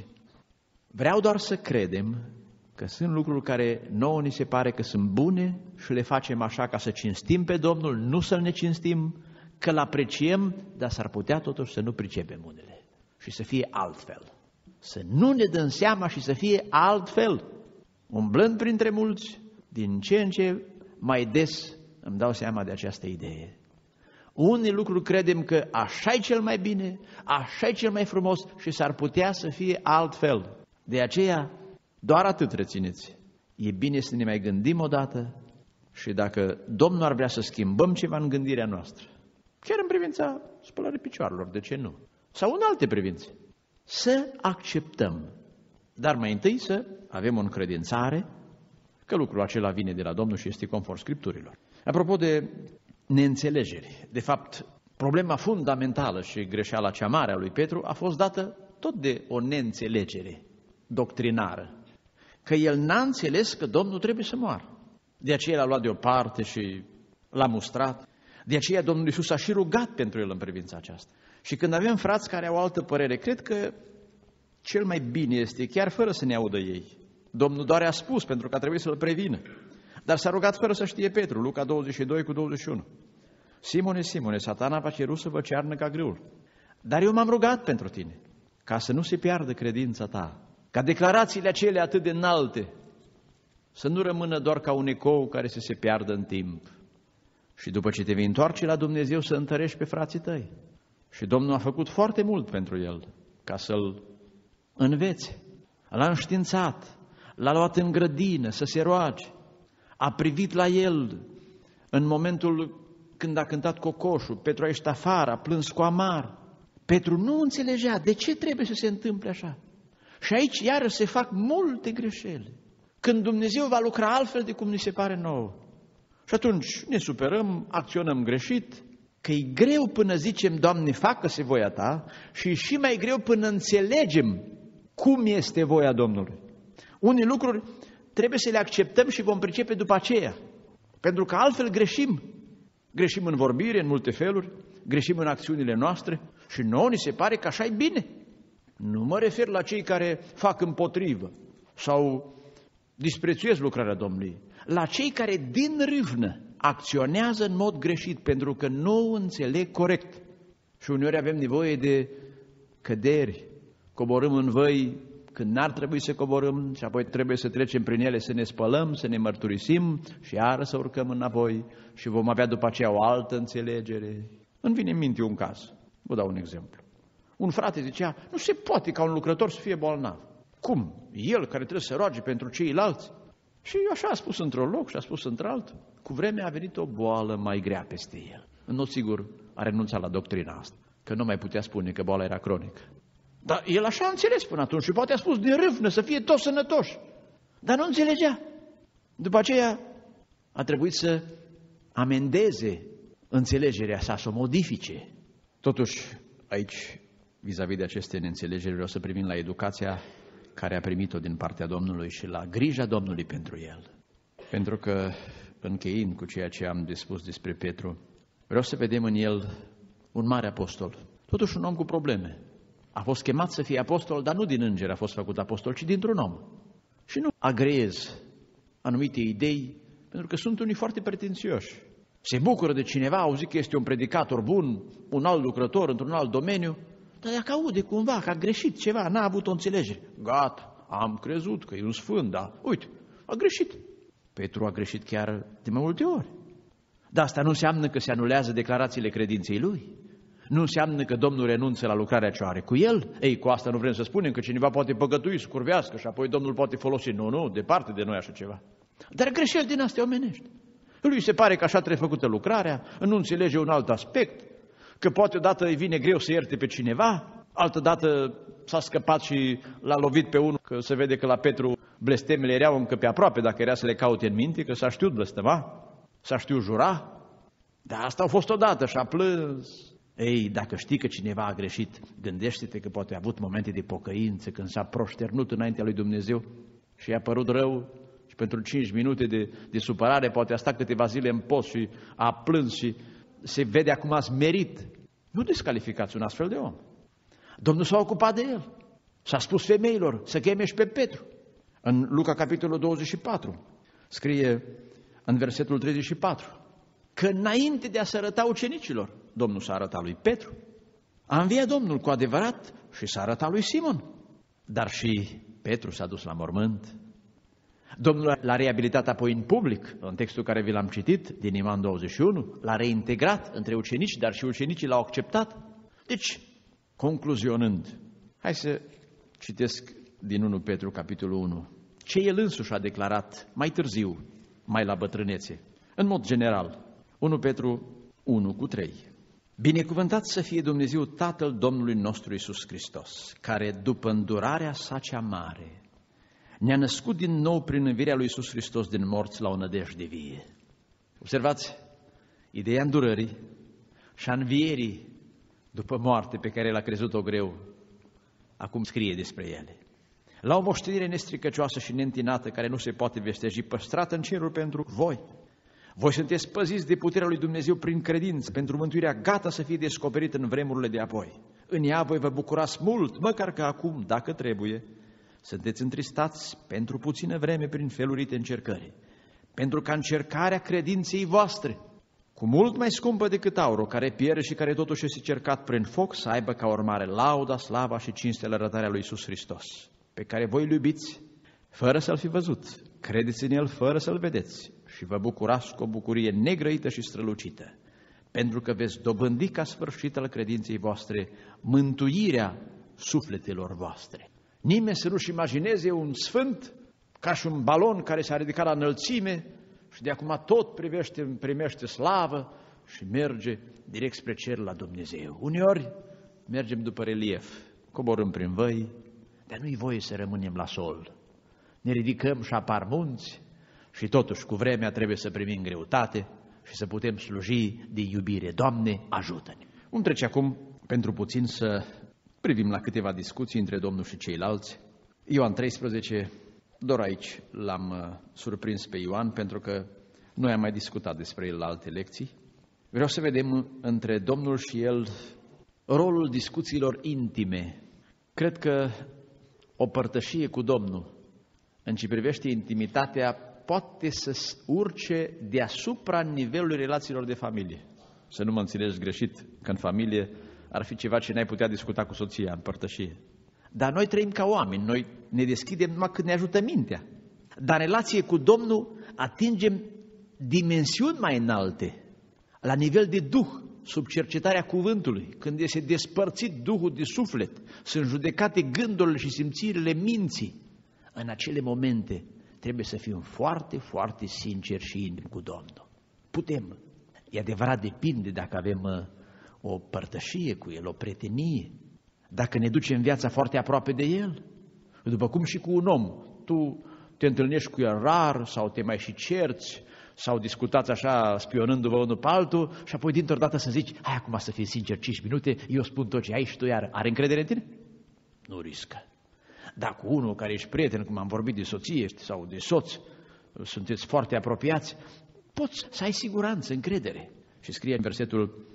Vreau doar să credem că sunt lucruri care nouă ni se pare că sunt bune și le facem așa ca să cinstim pe Domnul, nu să-L necinstim, că L apreciem, dar s-ar putea totuși să nu pricepem unele și să fie altfel. Să nu ne dăm seama și să fie altfel. Umblând printre mulți, din ce în ce mai des îmi dau seama de această idee. Unii lucruri credem că așa e cel mai bine, așa e cel mai frumos și s-ar putea să fie altfel. De aceea, doar atât rețineți. E bine să ne mai gândim odată și dacă Domnul ar vrea să schimbăm ceva în gândirea noastră, chiar în privința spălării picioarelor, de ce nu? Sau în alte privințe, să acceptăm. Dar mai întâi să avem o încredințare că lucrul acela vine de la Domnul și este conform Scripturilor. Apropo de neînțelegeri, de fapt, problema fundamentală și greșeala cea mare a lui Petru a fost dată tot de o neînțelegere doctrinară, că el n-a înțeles că Domnul trebuie să moară. De aceea l-a luat deoparte și l-a mustrat. De aceea Domnul Iisus a și rugat pentru el în privința aceasta. Și când avem frați care au altă părere, cred că cel mai bine este, chiar fără să ne audă ei. Domnul doar a spus pentru că a trebuit să-l prevină. Dar s-a rugat fără să știe Petru, Luca 22:21. Simone, Simone, Satana va cerut să vă cearnă ca grâul. Dar eu m-am rugat pentru tine, ca să nu se piardă credința ta, ca declarațiile acelea atât de înalte să nu rămână doar ca un ecou care să se piardă în timp. Și după ce te vei întoarce la Dumnezeu să întărești pe frații tăi. Și Domnul a făcut foarte mult pentru el, ca să-l învețe. L-a înștiințat, l-a luat în grădină să se roage, a privit la el în momentul când a cântat cocoșul, Petru a ieșit afară, a plâns cu amar. Petru nu înțelegea de ce trebuie să se întâmple așa. Și aici iarăși se fac multe greșeli, când Dumnezeu va lucra altfel de cum ni se pare nouă. Și atunci ne superăm, acționăm greșit, că e greu până zicem: Doamne, facă-se voia Ta, și și mai greu până înțelegem cum este voia Domnului. Unii lucruri trebuie să le acceptăm și vom pricepe după aceea. Pentru că altfel greșim. Greșim în vorbire, în multe feluri, greșim în acțiunile noastre și nouă ni se pare că așa e bine. Nu mă refer la cei care fac împotrivă sau disprețuiesc lucrarea Domnului, la cei care din râvnă acționează în mod greșit pentru că nu înțeleg corect. Și uneori avem nevoie de căderi, coborâm în văi când n-ar trebui să coborâm și apoi trebuie să trecem prin ele, să ne spălăm, să ne mărturisim și iară să urcăm înapoi și vom avea după aceea o altă înțelegere. Îmi vine în minte un caz, vă dau un exemplu. Un frate zicea, nu se poate ca un lucrător să fie bolnav. Cum? El care trebuie să se roage pentru ceilalți? Și așa a spus într-un loc și a spus într-altul. Cu vremea a venit o boală mai grea peste el. În mod sigur a renunțat la doctrina asta, că nu mai putea spune că boala era cronică. Dar el așa a înțeles până atunci și poate a spus din râvnă să fie toți sănătoși. Dar nu înțelegea. După aceea a trebuit să amendeze înțelegerea sa, să o modifice. Totuși, aici, vis-a-vis de aceste neînțelegeri, vreau să privim la educația care a primit-o din partea Domnului și la grija Domnului pentru el. Pentru că, încheind cu ceea ce am de spus despre Petru, vreau să vedem în el un mare apostol. Totuși un om cu probleme. A fost chemat să fie apostol, dar nu din înger a fost făcut apostol, ci dintr-un om. Și nu agreez anumite idei, pentru că sunt unii foarte pretențioși. Se bucură de cineva, auzi că este un predicator bun, un alt lucrător într-un alt domeniu, dar dacă aude cumva că a greșit ceva, n-a avut o înțelegere. Gata, am crezut că e un sfânt, dar uite, a greșit. Petru a greșit chiar de mai multe ori. Dar asta nu înseamnă că se anulează declarațiile credinței lui. Nu înseamnă că Domnul renunță la lucrarea ce are cu el. Ei, cu asta nu vrem să spunem că cineva poate păcătui, să curvească și apoi Domnul poate folosi. Nu, departe de noi așa ceva. Dar greșeli din astea omenești. Lui se pare că așa trebuie făcută lucrarea, nu înțelege un alt aspect, că poate odată îi vine greu să ierte pe cineva, altădată s-a scăpat și l-a lovit pe unul, că se vede că la Petru blestemele erau încă pe aproape, dacă era să le caute în minte, că s-a știut blestema, s-a știut jura. Dar asta a fost odată și a plâns. Ei, dacă știi că cineva a greșit, gândește-te că poate a avut momente de pocăință, când s-a proșternut înaintea lui Dumnezeu și i-a părut rău și pentru 5 minute de supărare poate a stat câteva zile în post și a plâns și se vede acum a smerit. Nu descalificați un astfel de om. Domnul s-a ocupat de el. S-a spus femeilor să cheme și pe Petru. În Luca capitolul 24 scrie în versetul 34 că înainte de a se arăta ucenicilor, Domnul s-a arătat lui Petru. A înviat Domnul cu adevărat și s-a arătat lui Simon. Dar și Petru s-a dus la mormânt. Domnul l-a reabilitat apoi în public, în textul care vi l-am citit, din Iman 21, l-a reintegrat între ucenici, dar și ucenicii l-au acceptat. Deci, concluzionând, hai să citesc din 1 Petru, capitolul 1, ce el însuși a declarat mai târziu, mai la bătrânețe, în mod general. 1 Petru 1:3. Binecuvântat să fie Dumnezeu Tatăl Domnului nostru Iisus Hristos, care după îndurarea sa cea mare ne-a născut din nou prin învierea lui Iisus Hristos din morți la o nădejde vie. Observați, ideea îndurării și a învierii după moarte pe care l-a crezut-o greu, acum scrie despre ele. La o moștenire nestricăcioasă și neîntinată care nu se poate vesteji, păstrată în cerul pentru voi. Voi sunteți păziți de puterea lui Dumnezeu prin credință, pentru mântuirea gata să fie descoperită în vremurile de apoi. În ea voi vă bucurați mult, măcar că acum, dacă trebuie, sunteți întristați pentru puțină vreme prin felurite încercări, pentru ca încercarea credinței voastre, cu mult mai scumpă decât aurul, care pierde și care totuși este cercat prin foc, să aibă ca urmare lauda, slava și cinstea la arătarea lui Iisus Hristos, pe care voi îl iubiți fără să-L fi văzut, credeți în El fără să-L vedeți și vă bucurați cu o bucurie negrăită și strălucită, pentru că veți dobândi ca sfârșit al credinței voastre mântuirea sufletelor voastre. Nimeni să nu-și imagineze un sfânt ca și un balon care s-a ridicat la înălțime și de acum tot primește slavă și merge direct spre cer la Dumnezeu. Uneori mergem după relief, coborâm prin văi, dar nu-i voie să rămânem la sol. Ne ridicăm și apar munți și totuși cu vremea trebuie să primim greutate și să putem sluji de iubire. Doamne, ajută-ne! Vom trece acum pentru puțin să privim la câteva discuții între Domnul și ceilalți. Ioan 13, Doar aici l-am surprins pe Ioan, pentru că noi am mai discutat despre el la alte lecții. Vreau să vedem între Domnul și el rolul discuțiilor intime. Cred că o părtășie cu Domnul, în ce privește intimitatea, poate să urce deasupra nivelului relațiilor de familie. Să nu mă înțelegi greșit, că în familie ar fi ceva ce n-ai putea discuta cu soția în părtășie. Dar noi trăim ca oameni, noi ne deschidem numai când ne ajută mintea. Dar în relație cu Domnul atingem dimensiuni mai înalte, la nivel de duh, sub cercetarea cuvântului, când este despărțit duhul de suflet, sunt judecate gândurile și simțirile minții. În acele momente trebuie să fim foarte, foarte sinceri și intimi cu Domnul. Putem. E adevărat, depinde dacă avem o părtășie cu El, o prietenie, dacă ne ducem viața foarte aproape de El. După cum și cu un om, tu te întâlnești cu el rar sau te mai și cerți sau discutați așa spionându-vă unul pe altul și apoi dintr-o dată să zici: hai acum să fii sincer 5 minute, eu spun tot ce ai și tu iar. Are încredere în tine? Nu riscă. Dar cu unul care ești prieten, cum am vorbit de soție sau de soț, sunteți foarte apropiați, poți să ai siguranță, încredere. Și scrie în versetul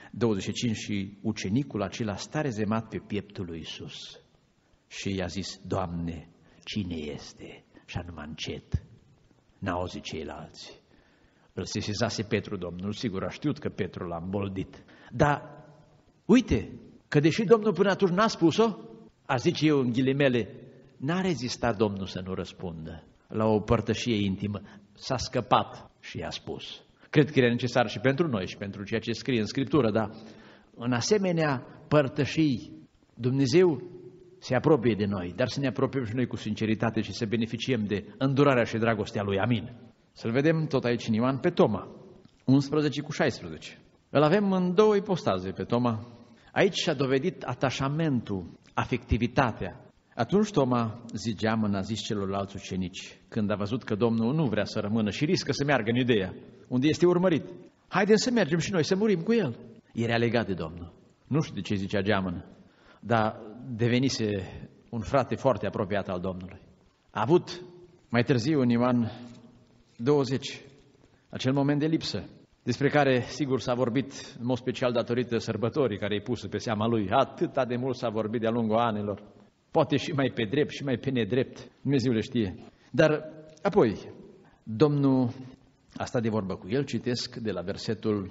25: și ucenicul acela sta rezemat pe pieptul lui Iisus și i-a zis: Doamne, cine este? Și anumai încet. N-a auzit ceilalți. Îl sesizase Petru, Domnul, sigur a știut că Petru l-a îmboldit. Dar uite, că deși Domnul până atunci n-a spus-o, a zice eu în ghilimele, n-a rezistat Domnul să nu răspundă la o părtășie intimă. S-a scăpat și i-a spus. Cred că era necesar și pentru noi și pentru ceea ce scrie în Scriptură, dar în asemenea părtășii Dumnezeu se apropie de noi, dar să ne apropiem și noi cu sinceritate și să beneficiem de îndurarea și dragostea Lui. Amin. Să-l vedem tot aici în Ioan pe Toma, 11:16. Îl avem în două ipostaze pe Toma. Aici și-a dovedit atașamentul, afectivitatea. Atunci Toma zicea, mâna zis celorlalți ucenici, când a văzut că Domnul nu vrea să rămână și riscă să meargă în Iudeea, unde este urmărit: haideți să mergem și noi, să murim cu El. Era legat de Domnul. Nu știu de ce zicea geamănă, dar devenise un frate foarte apropiat al Domnului. A avut mai târziu în Ioan 20 acel moment de lipsă, despre care sigur s-a vorbit în mod special datorită sărbătorii care îi pusă pe seama lui. Atâta de mult s-a vorbit de-a lungul anilor, poate și mai pe drept și mai pe nedrept, Dumnezeu le știe. Dar apoi Domnul a stat de vorbă cu el, citesc de la versetul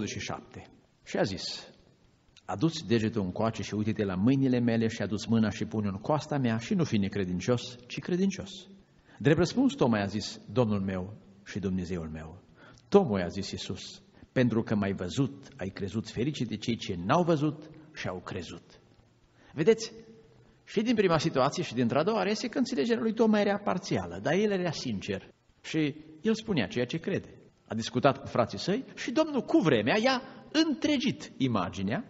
27, și a zis: adu-ți degetul încoace și uite-te la mâinile mele și adu-ți mâna și pune-o în coasta mea și nu fi necredincios, ci credincios. Drept răspuns Toma i-a zis: Domnul meu și Dumnezeul meu. Toma i-a zis Iisus: pentru că m-ai văzut, ai crezut, fericit de cei ce n-au văzut și au crezut. Vedeți, și din prima situație și dintr-a doua reiese că înțelegerea lui Toma era parțială, dar el era sincer și el spunea ceea ce crede. A discutat cu frații săi și Domnul cu vremea i-a întregit imaginea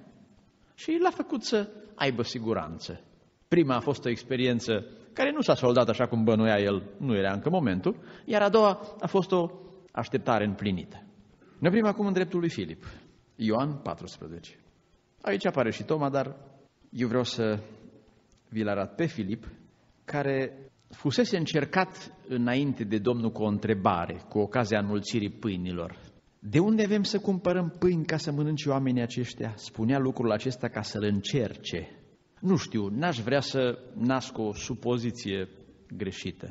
și l-a făcut să aibă siguranță. Prima a fost o experiență care nu s-a soldat așa cum bănuia el, nu era încă momentul, iar a doua a fost o așteptare împlinită. Ne oprim acum în dreptul lui Filip, Ioan 14. Aici apare și Toma, dar eu vreau să vi-l arăt pe Filip, care fusese încercat înainte de Domnul cu o întrebare, cu ocazia înmulțirii pâinilor. De unde avem să cumpărăm pâini ca să mănânce oamenii aceștia? Spunea lucrul acesta ca să-l încerce. Nu știu, n-aș vrea să nasc o supoziție greșită.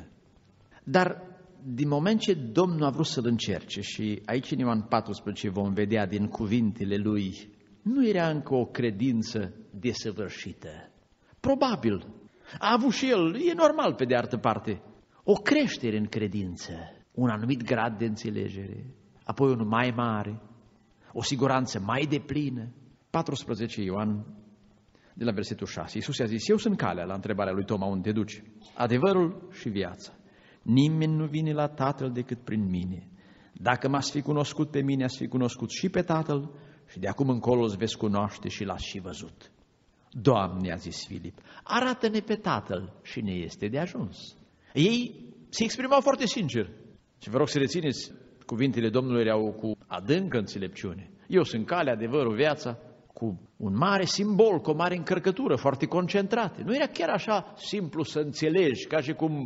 Dar din moment ce Domnul a vrut să-l încerce, și aici în Ioan 14 vom vedea din cuvintele lui, nu era încă o credință desăvârșită. Probabil a avut și el, e normal pe de altă parte, o creștere în credință, un anumit grad de înțelegere, apoi unul mai mare, o siguranță mai deplină. 14 Ioan, de la versetul 6. Iisus i-a zis: eu sunt calea, la întrebarea lui Toma, unde te duci, adevărul și viața. Nimeni nu vine la Tatăl decât prin mine. Dacă m-ați fi cunoscut pe mine, ați fi cunoscut și pe Tatăl și de acum încolo îți veți cunoaște și l-ați și văzut. Doamne, a zis Filip, arată-ne pe Tatăl și ne este de ajuns. Ei se exprimau foarte sincer. Și vă rog să rețineți, cuvintele Domnului erau cu adâncă înțelepciune. Eu sunt calea, adevărul, viața, cu un mare simbol, cu o mare încărcătură, foarte concentrate. Nu era chiar așa simplu să înțelegi, ca și cum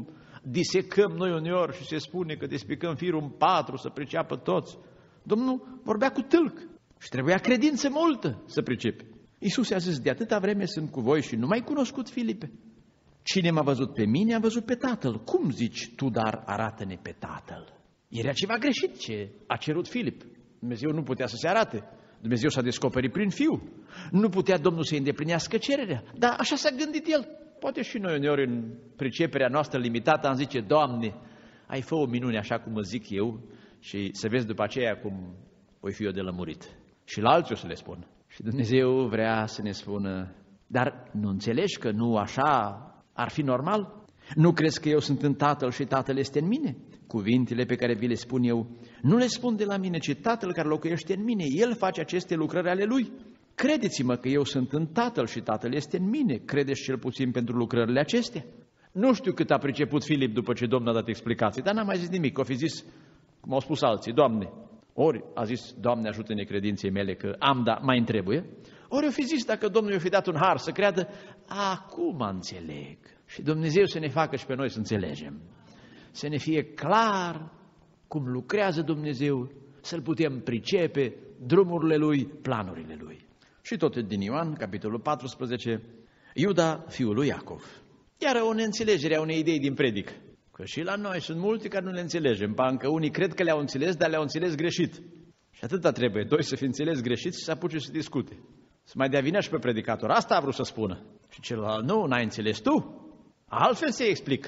disecăm noi uneori și se spune că despicăm firul în 4 să priceapă toți. Domnul vorbea cu tâlc și trebuia credință multă să pricepe. Iisus i-a zis, de atâta vreme sunt cu voi și nu m-ai cunoscut, Filipe? Cine m-a văzut pe mine, a văzut pe Tatăl. Cum zici tu, dar arată-ne pe Tatăl? Era ceva greșit ce a cerut Filip. Dumnezeu nu putea să se arate. Dumnezeu s-a descoperit prin Fiul. Nu putea Domnul să-i îndeplinească cererea. Dar așa s-a gândit El. Poate și noi uneori în priceperea noastră limitată am zice, Doamne, ai fă o minune așa cum îți zic eu și să vezi după aceea cum voi fi eu de lămurit. Și la alții o să le spun. Și Dumnezeu vrea să ne spună, dar nu înțelegi că nu așa ar fi normal? Nu crezi că eu sunt în Tatăl și Tatăl este în mine? Cuvintele pe care vi le spun eu, nu le spun de la mine, ci Tatăl care locuiește în mine, El face aceste lucrări ale Lui. Credeți-mă că eu sunt în Tatăl și Tatăl este în mine, credeți cel puțin pentru lucrările acestea? Nu știu cât a priceput Filip după ce Domnul a dat explicații, dar n-a mai zis nimic, o fi zis, cum au spus alții, Doamne, ori a zis, Doamne ajută-ne credinței mele că am, dar mai îmi trebuie, ori o fi zis, dacă Domnul i-a fi dat un har să creadă, acum înțeleg. Și Dumnezeu să ne facă și pe noi să înțelegem. Să ne fie clar cum lucrează Dumnezeu, să-L putem pricepe, drumurile Lui, planurile Lui. Și tot din Ioan, capitolul 14, Iuda, fiul lui Iacov. Iar o neînțelegere a unei idei din predică. Că și la noi sunt mulți care nu le înțelegem. Că unii cred că le-au înțeles, dar le-au înțeles greșit. Și atâta trebuie, doi să fi înțeles greșit și să apuce să discute. Să mai dea vină și pe predicator. Asta a vrut să spună. Și celălalt, nu, n-ai înțeles tu? Altfel se explică.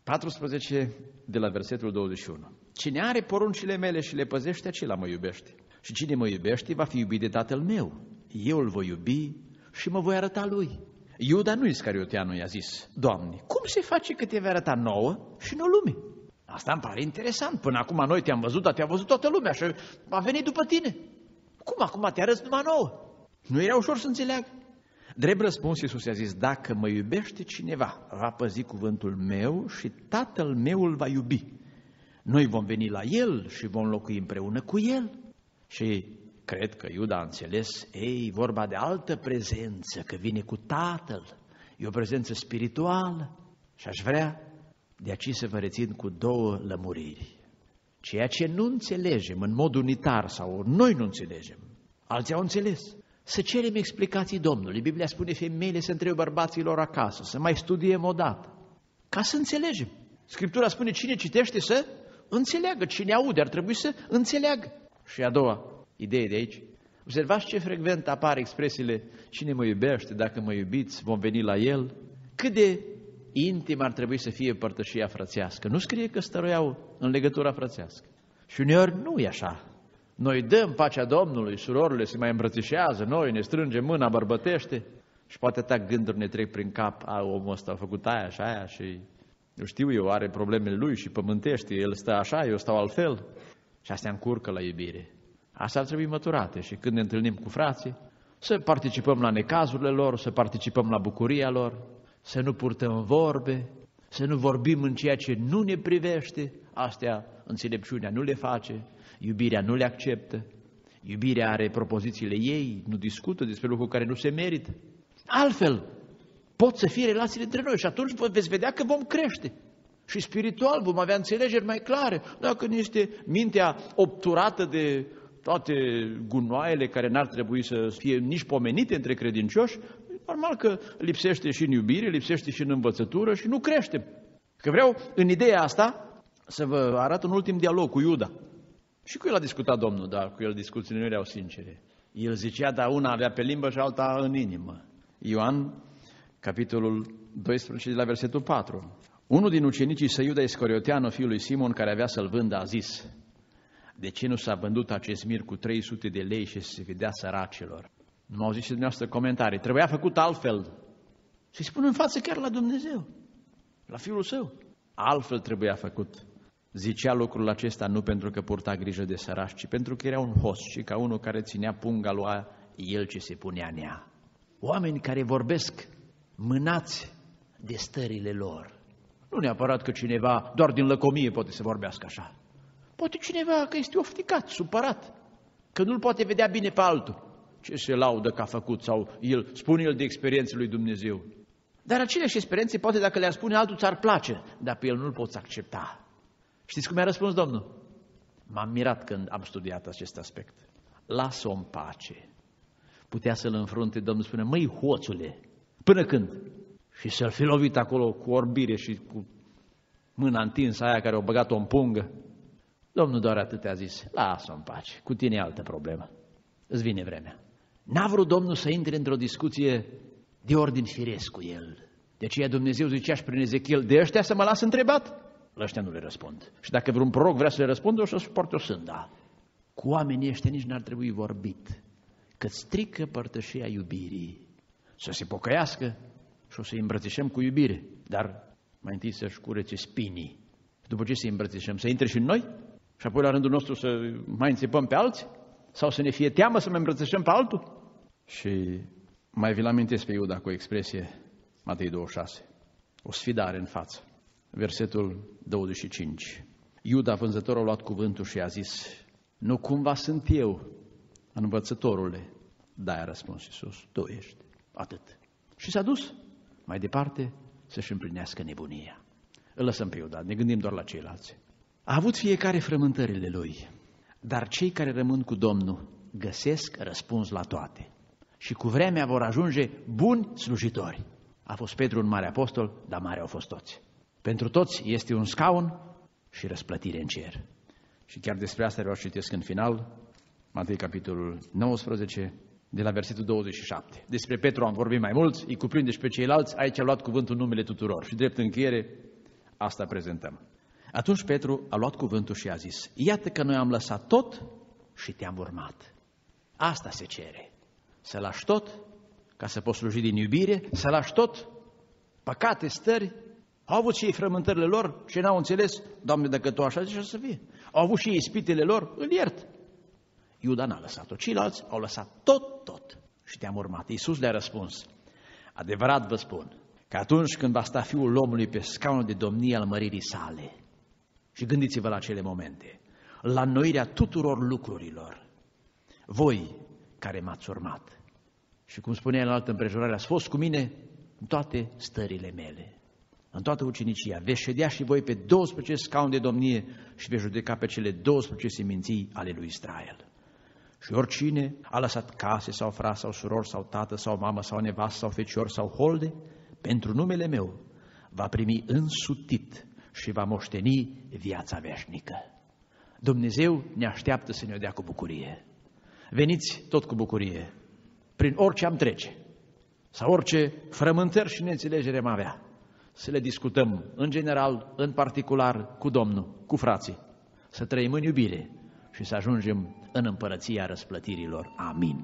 14 de la versetul 21. Cine are poruncile mele și le păzește, acela mă iubește. Și cine mă iubește va fi iubit de Tatăl meu. Eu îl voi iubi și mă voi arăta lui. Iuda nu Iscarioteanu i-a zis, Doamne, cum se face că te vei arăta nouă și nu lume? Asta îmi pare interesant. Până acum noi te-am văzut, dar te-a văzut toată lumea și a venit după tine. Cum acum te arăți numai nouă? Nu era ușor să înțeleagă. Drept răspuns, Iisus i-a zis, dacă mă iubește cineva, va păzi cuvântul meu și Tatăl meu îl va iubi. Noi vom veni la el și vom locui împreună cu el. Și cred că Iuda a înțeles, vorba de altă prezență, că vine cu Tatăl. E o prezență spirituală. Și aș vrea de aici să vă rețin cu două lămuriri. Ceea ce nu înțelegem în mod unitar sau noi nu înțelegem, alții au înțeles. Să cerem explicații Domnului. Biblia spune femeile să întrebe bărbaților acasă, să mai studiem odată, ca să înțelegem. Scriptura spune cine citește să înțeleagă, cine aude ar trebui să înțeleagă. Și a doua idee de aici, observați ce frecvent apar expresiile cine mă iubește, dacă mă iubiți, vom veni la el. Cât de intim ar trebui să fie părtășia frățească. Nu scrie că stăruiau în legătura frățească. Și uneori nu e așa. Noi dăm pacea Domnului, surorile se mai îmbrățișează, noi ne strângem mâna, bărbătește și poate atâta gânduri ne trec prin cap, omul ăsta a făcut aia și aia și eu știu eu, are problemele lui și pământește, el stă așa, eu stau altfel și astea încurcă la iubire. Asta ar trebui măturate și când ne întâlnim cu frații, să participăm la necazurile lor, să participăm la bucuria lor, să nu purtăm vorbe, să nu vorbim în ceea ce nu ne privește, astea înțelepciunea nu le face, iubirea nu le acceptă, iubirea are propozițiile ei, nu discută despre lucruri care nu se merită. Altfel, pot să fie relațiile între noi și atunci veți vedea că vom crește. Și spiritual vom avea înțelegeri mai clare. Dacă nu este mintea obturată de toate gunoaiele care n-ar trebui să fie nici pomenite între credincioși, normal că lipsește și în iubire, lipsește și în învățătură și nu creștem. Că vreau în ideea asta să vă arăt un ultim dialog cu Iuda. Și cu el a discutat Domnul, dar cu el discuțiile nu erau sincere. El zicea, dar una avea pe limbă și alta în inimă. Ioan, capitolul 12, de la versetul 4. Unul din ucenicii săi, Iuda Iscarioteanu, fiul lui Simon, care avea să-l vândă, a zis, de ce nu s-a vândut acest mir cu 300 de lei și să se vedea săracilor? Nu au zis și dumneavoastră comentarii. Trebuia făcut altfel. Și spun în față chiar la Dumnezeu, la Fiul Său. Altfel trebuia făcut. Zicea lucrul acesta nu pentru că purta grijă de săraci, ci pentru că era un host și ca unul care ținea punga lua el ce se punea în ea. Oameni care vorbesc mânați de stările lor. Nu neapărat că cineva doar din lăcomie poate să vorbească așa. Poate cineva că este ofticat, supărat, că nu-l poate vedea bine pe altul. Ce se laudă că a făcut sau spune el de experiențe lui Dumnezeu. Dar aceleași experiențe, poate dacă le-ar spune altul, ți-ar place, dar pe el nu-l poți accepta. Știți cum mi-a răspuns Domnul? M-am mirat când am studiat acest aspect. Lasă-o în pace. Putea să-l înfrunte, Domnul spune, măi, hoțule, până când? Și să-l fi lovit acolo cu orbire și cu mâna întinsă aia care o băgat-o în pungă. Domnul doar atât a zis, lasă-o în pace, cu tine e altă problemă. Îți vine vremea. N-a vrut Domnul să intre într-o discuție de ordin firesc cu el. De aceea Dumnezeu zicea și prin Ezechiel, de ăștia să mă las întrebat? La ăștia nu le răspund. Și dacă vreun proroc vrea să le răspundă, o să suporte o sânda. Cu oamenii ăștia nici n-ar trebui vorbit, că strică părtășia iubirii. Să se pocăiască și o să-i îmbrățișăm cu iubire, dar mai întâi să-și curețe spinii. După ce să-i îmbrățișăm, să intre și în noi? Și apoi la rândul nostru să mai înțepăm pe alții? Sau să ne fie teamă să mai îmbrățișăm pe altul? Și mai vi-l amintesc pe Iuda cu o expresie, Matei 26, o sfidare în față. Versetul 25. Iuda, vânzătorul, a luat cuvântul și a zis, nu cumva sunt eu, învățătorule? Da, a răspuns Iisus, tu ești. Atât. Și s-a dus mai departe să-și împlinească nebunia. Îl lăsăm pe Iuda, ne gândim doar la ceilalți. A avut fiecare frământările lui, dar cei care rămân cu Domnul găsesc răspuns la toate. Și cu vremea vor ajunge buni slujitori. A fost Petru un mare apostol, dar mari au fost toți. Pentru toți este un scaun și răsplătire în cer. Și chiar despre asta vreau să citesc în final, Matei capitolul 19, de la versetul 27. Despre Petru am vorbit mai mult, îi cuprinde și pe ceilalți, aici a luat cuvântul numele tuturor. Și drept încheiere, asta prezentăm. Atunci Petru a luat cuvântul și a zis, iată că noi am lăsat tot și te-am urmat. Asta se cere. Să lași tot ca să poți sluji din iubire, să lași tot păcate, stări. Au avut și ei frământările lor și n-au înțeles, Doamne, dacă Tu așa zici, o să fie. Au avut și ei ispitele lor, îl iert. Iuda n-a lăsat-o, ceilalți au lăsat tot și te-am urmat. Iisus le-a răspuns, adevărat vă spun, că atunci când va sta Fiul omului pe scaunul de domnie al măririi sale, și gândiți-vă la acele momente, la înnoirea tuturor lucrurilor, voi care m-ați urmat, și cum spunea în altă împrejurare, ați fost cu mine în toate stările mele, în toată ucenicia, veți ședea și voi pe 12 scaune de domnie și veți judeca pe cele 12 seminții ale lui Israel. Și oricine a lăsat case sau frați sau surori sau tată sau mamă sau nevastă sau fecior sau holde, pentru numele meu va primi însutit și va moșteni viața veșnică. Dumnezeu ne așteaptă să ne-o dea cu bucurie. Veniți tot cu bucurie, prin orice am trece, sau orice frământări și neînțelegere am avea, să le discutăm în general, în particular, cu Domnul, cu frații, să trăim în iubire și să ajungem în împărăția răsplătirilor. Amin.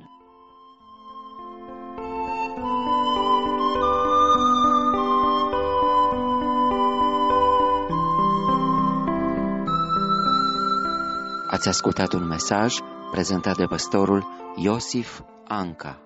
Ați ascultat un mesaj prezentat de pastorul Iosif Anca.